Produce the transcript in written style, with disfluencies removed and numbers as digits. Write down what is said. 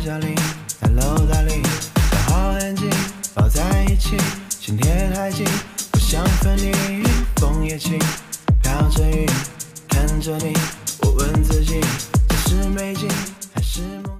小林，Hello darling，刚好安静，抱在一起，心贴太近，不想分离。风也轻，飘着雨，看着你，我问自己，这是美景还是梦？